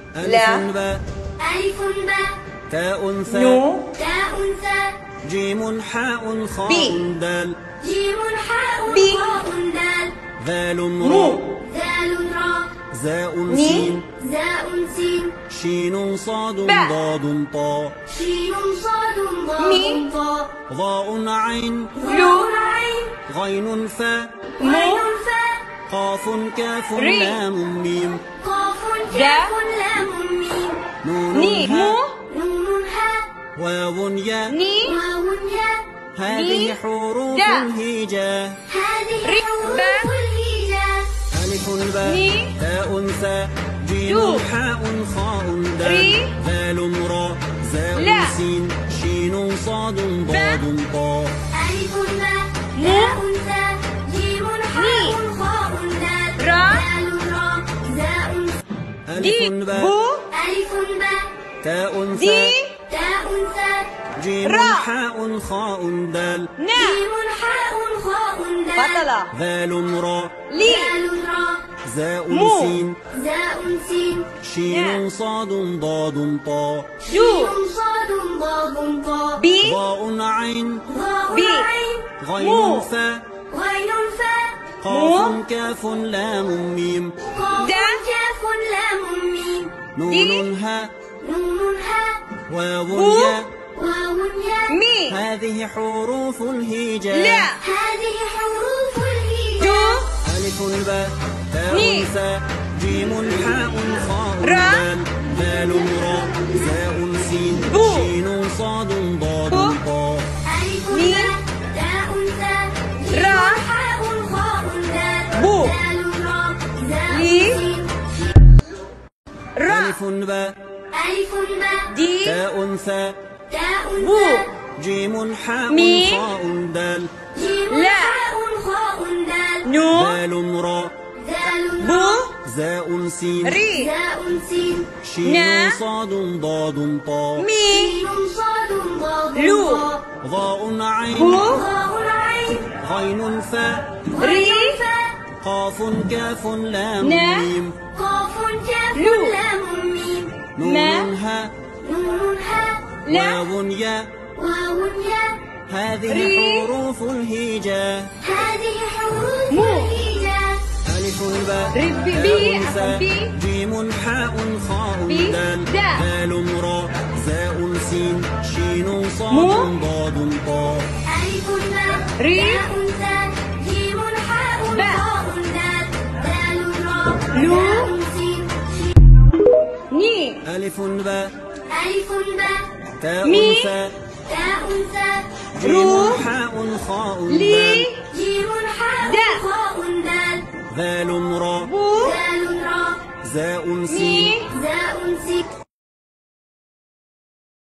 لا ألف باء تاء ثاء نو تاء ثاء جيم حاء خاء بي دال جيم حاء بي خاء دال ذال مو را ذال را زاء ني سين زاء سين شين صاد باء ضاد طا شين صاد مي ضاد طاء ضاء عين لو عين غين فاء مو فاء قاف كاف ري لام ميم قاف كاف لام ميم نون ني مو هاء نون هاء واو ياء ني واو ياء هذه حروف دا الهجاء هذه حروف الهجاء ألف باء ني تاء ثاء جيم دو حاء خاء دال ري ذال را زاء لا سين شين صاد ضاد طا ألف باء تاء ثاء جيم حاء خاء دال ذال را زاء ألف باء ألف باء تاء دي ثاء تاء ثاء جيم را حاء خاء دال جيم حاء خاء دال ذال را لي ذال را زاء مو سين زاء سين شين صاد ضاد طا شين صاد ضاد طاء بي ضاء عين ضاء عين غين فاء غين فاء قاف كاف لام ميم قاف كاف لام ميم نون هاء نون هاء واو ياء واو ياء مي هذه حروف الهجاء لا هذه حروف الهجاء ألف باء تاء ثاء جيم حاء خاء را دال ذال را زاء سين شين صاد ضاد طا ألف باء تاء ثاء را حاء خاء دال ذال را زاء سين ألف باء ألف باء دي تاء ثاء تاء ثاء جيم حاء مي خاء دال جيم حاء خاء دال نو ذال را ذال بو را زاء سين ري زاء سين شين صاد ضاد طا مي شين صاد ضاد لو ضاء عين ضاء عين غين فاء ري قاف كاف لام ميم قاف كاف لام ميم نون هاء نون هاء واو ياء واو ياء هذه حروف الهجاء هذه حروف الهجاء ألف باء بي تاء ثاء جيم حاء خاء دال ذال را زاء سين شين صاد ضاد طا ألف باء تاء ثاء جيم حاء خاء دال ذال را زاء سين ني ألف باء تاء ثاء جيم حاء خاء دال جيم حاء خاء دال ذال را زاء زاء سين